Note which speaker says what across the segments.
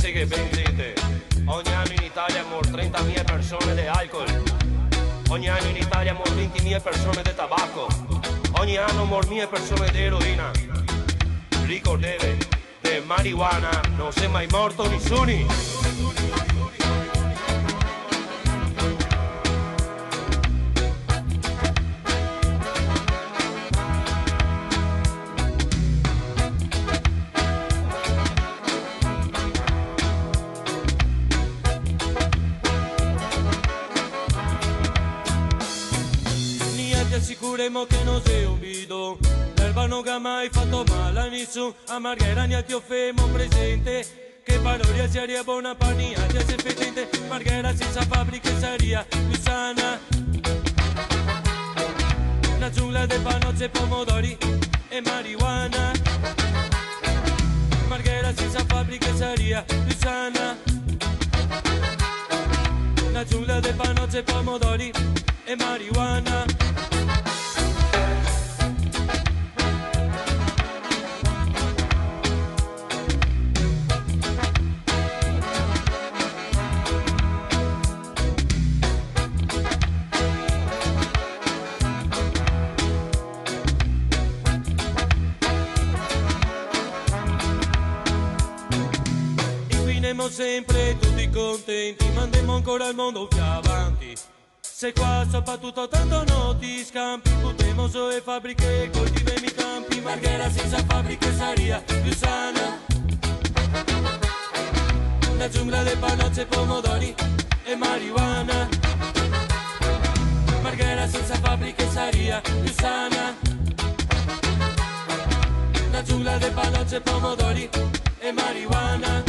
Speaker 1: Dice che benzite. Ogni anno in Italia muoiono 30.000 persone di alcol. Ogni anno in Italia muoiono 20.000 persone di tabacco. Ogni anno muoiono 1.000 persone di eroina. Ricordatevi, di marijuana non si è mai morto nessuno.
Speaker 2: Ti assicuremo che non sei un bidon, l'erba non ha mai fatto male a nessuno, a Marghera ne ti offemo presente, che parola sia buona pania, ti sei fetente, Marghera senza fabbriche saria più sana, una giungla di panozze, pomodori e marijuana, Marghera senza fabbriche saria più sana, una giungla di panozze, pomodori e marijuana. Siamo sempre tutti contenti, mandiamo ancora il mondo più avanti. Se qua soprattutto tanto non ti scampi, buttiamo su le fabbriche, coltiviamo i campi. Marghera senza fabbriche saria più sana. La giungla di panozze, pomodori e marijuana. Marghera senza fabbriche saria più sana. La giungla di panozze, pomodori e marijuana.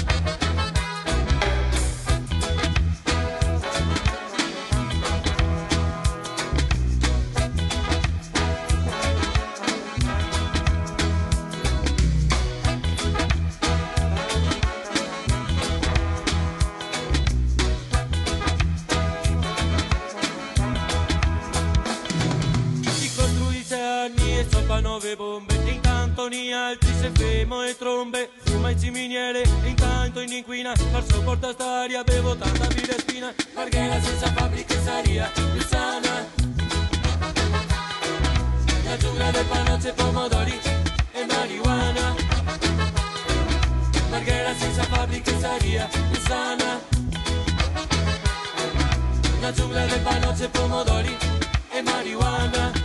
Speaker 2: E sopra 9 bombe, e intanto ni altri se femo e trombe, fuma in ciminiere, e intanto in inquina, per sopportare st'aria bevo tanta birra e spina, Marghera senza fabbriche saria più sana, la giungla del panozze, pomodori e marijuana, Marghera senza fabbriche saria più sana, la giungla del panozze, pomodori e marijuana.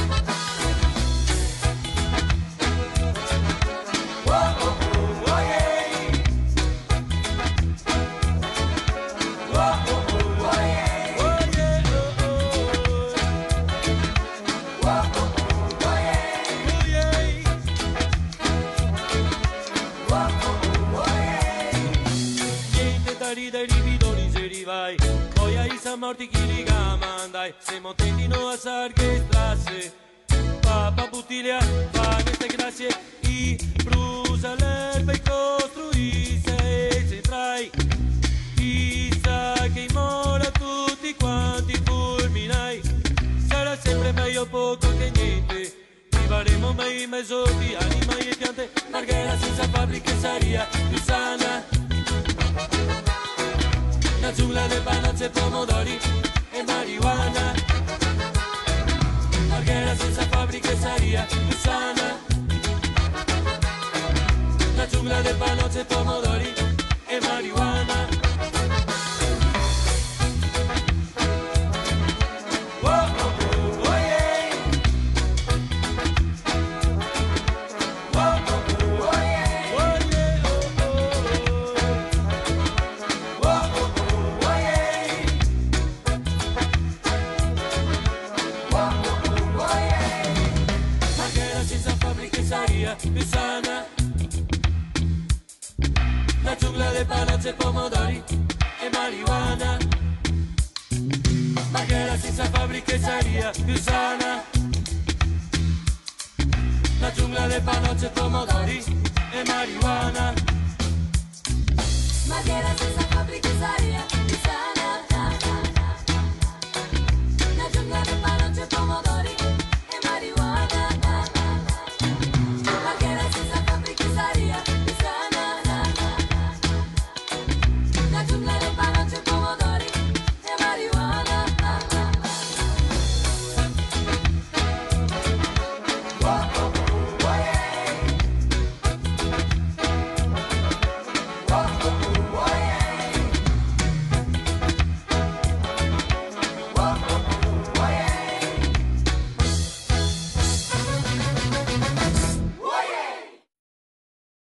Speaker 2: Dai ribidoni se rivai, poi ai morti chi li mandai, siamo tentino a sarghe strasse, Papa Buttilia fa queste grazie, i Brusalem per costruisse e centrai, chissà che mora tutti quanti fulminai, sarà sempre meglio poco che niente, vivremo mai in mezzo di anima e piante, Marghera senza fabbriche saria più sana. La giungla di panozze, pomodori e marijuana, Marghera senza fabbriche saria più sana, la giungla di panozze, pomodori e marijuana. Più sana, la giungla di panozze, pomodori e marijuana, Marghera senza fabbriche saria più sana, la giungla di panozze, pomodori e marijuana,
Speaker 3: Marghera senza fabbriche saria.